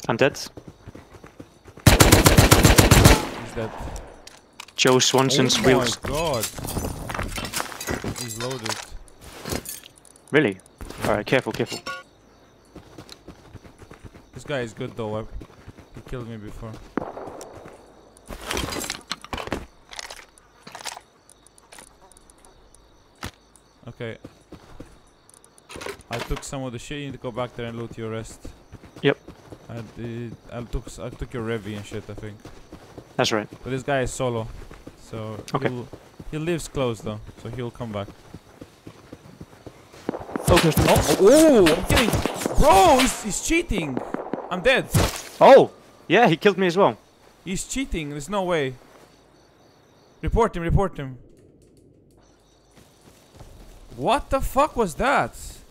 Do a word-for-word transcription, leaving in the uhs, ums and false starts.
I'm dead. He's dead. Joe Swanson's oh wheels. Oh my god. He's loaded. Really? Alright, careful, careful. This guy is good though. I, he killed me before. Okay. I took some of the shit. You need to go back there and loot your rest. Yep. I did. I took. I took your Revy and shit. I think. That's right. But this guy is solo, so Okay. he'll, he lives close though, so he'll come back. Focus. Oh, oh! I'm kidding, bro. He's, he's cheating. I'm dead. Oh! Yeah, he killed me as well. He's cheating. There's no way. Report him. Report him. What the fuck was that?